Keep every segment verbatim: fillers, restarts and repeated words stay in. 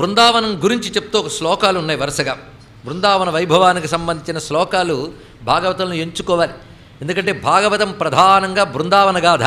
బృందావనం గురించి చెప్తూ ఒక శ్లోకాలు ఉన్నాయి వరుసగా. బృందావన వైభవానికి సంబంధించిన శ్లోకాలు భాగవతంలో ఎంచుకోవాలి. ఎందుకంటే భాగవతం ప్రధానంగా బృందావన గాథ.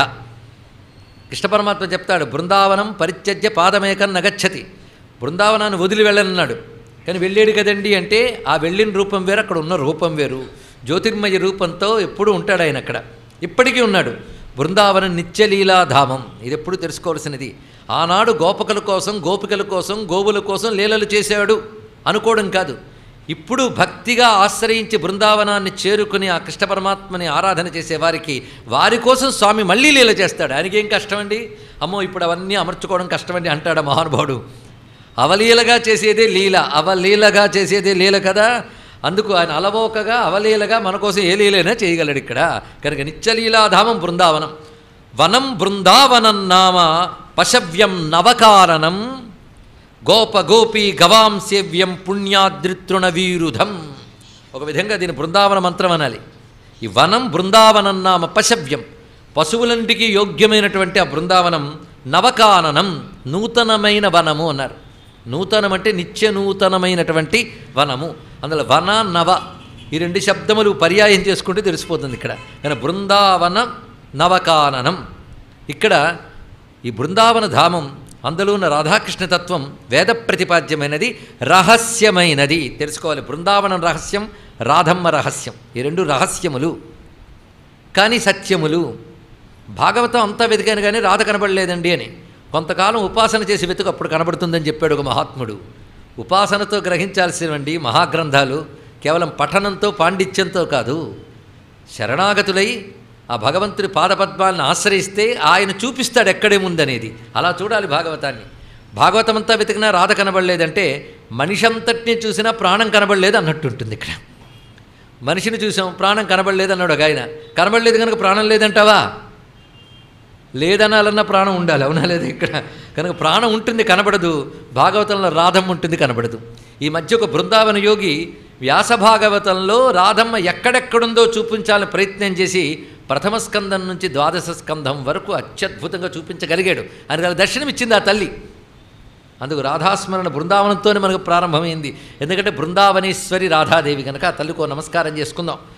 కృష్ణ పరమాత్మ చెప్తాడు, బృందావనం పరిత్యజ్య పాదమేకం నగచ్చతి. బృందావనాన్ని వదిలి వెళ్ళనన్నాడు, కానీ వెళ్ళాడు కదండి అంటే ఆ వెళ్ళిన రూపం వేరు, అక్కడ ఉన్న రూపం వేరు. జ్యోతిర్మయ రూపంతో ఎప్పుడూ ఉంటాడు ఆయన అక్కడ, ఇప్పటికీ ఉన్నాడు. బృందావనం నిత్యలీలాధామం, ఇది ఎప్పుడు తెలుసుకోవాల్సినది. ఆనాడు గోపకుల కోసం, గోపికల కోసం, గోవుల కోసం లీలలు చేశాడు అనుకోవడం కాదు. ఇప్పుడు భక్తిగా ఆశ్రయించి బృందావనాన్ని చేరుకుని ఆ కృష్ణ పరమాత్మని ఆరాధన చేసేవారికి వారి కోసం స్వామి మళ్ళీ లీల చేస్తాడు. ఆయనకేం కష్టమండి, అమ్మో ఇప్పుడు అవన్నీ అమర్చుకోవడం కష్టమండి అంటాడు మహానుభావుడు. అవలీలగా చేసేదే లీల, అవలీలగా చేసేదే లీల కదా. అందుకు ఆయన అలవోకగా అవలీలగా మన కోసం ఏ లీలైనా చేయగలడు ఇక్కడ. కనుక నిత్యలీలాధామం బృందావనం. వనం బృందావనం నామ పశవ్యం నవకారణం గోప గోపీ గవాం సేవ్యం పుణ్యాద్రితృణ వీరుధం. ఒక విధంగా దీని బృందావన మంత్రం అనాలి. ఈ వనం బృందావనం నామ పశవ్యం, పశువులంటికి యోగ్యమైనటువంటి ఆ బృందావనం. నవకాననం, నూతనమైన వనము అన్నారు. నూతనం అంటే నిత్య నూతనమైనటువంటి వనము. అందులో వన నవ ఈ రెండు శబ్దములు పర్యాయం చేసుకుంటే తెలిసిపోతుంది ఇక్కడ. కానీ బృందావన నవకాననం, ఇక్కడ ఈ బృందావన ధామం అందులో ఉన్న రాధాకృష్ణ తత్వం వేద ప్రతిపాద్యమైనది, రహస్యమైనది. తెలుసుకోవాలి, బృందావనం రహస్యం, రాధమ్మ రహస్యం. ఈ రెండు రహస్యములు కానీ సత్యములు. భాగవతం అంతా వెతికాను కానీ రాధ కనబడలేదండి అని. కొంతకాలం ఉపాసన చేసి వెతుకు, అప్పుడు కనబడుతుందని చెప్పాడు ఒక మహాత్ముడు. ఉపాసనతో గ్రహించాల్సినవండి మహాగ్రంథాలు, కేవలం పఠనంతో పాండిత్యంతో కాదు. శరణాగతులై ఆ భగవంతుడి పాదపద్మాలను ఆశ్రయిస్తే ఆయన చూపిస్తాడు ఎక్కడేముందనేది. అలా చూడాలి భాగవతాన్ని. భాగవతం అంతా వెతికినా రాధ కనబడలేదంటే మనిషి అంతటినీ చూసినా ప్రాణం కనబడలేదు అన్నట్టు ఉంటుంది ఇక్కడ. మనిషిని చూసాం, ప్రాణం కనబడలేదు అన్నాడు ఒక ఆయన. కనబడలేదు కనుక ప్రాణం లేదంటావా? లేదనాలన్నా ప్రాణం ఉండాలి, అవునా లేదా? ఇక్కడ కనుక ప్రాణం ఉంటుంది, కనబడదు. భాగవతంలో రాధమ్మ ఉంటుంది, కనబడదు. ఈ మధ్య ఒక బృందావన యోగి వ్యాస భాగవతంలో రాధమ్మ ఎక్కడెక్కడుందో చూపించాలని ప్రయత్నం చేసి ప్రథమ స్కందం నుంచి ద్వాదశ స్కందం వరకు అత్యద్భుతంగా చూపించగలిగాడు. ఆయన దర్శనం ఇచ్చింది ఆ తల్లి. అందుకు రాధాస్మరణ బృందావనంతోనే మనకు ప్రారంభమైంది. ఎందుకంటే బృందావనేశ్వరి రాధాదేవి కనుక ఆ తల్లికో నమస్కారం చేసుకుందాం.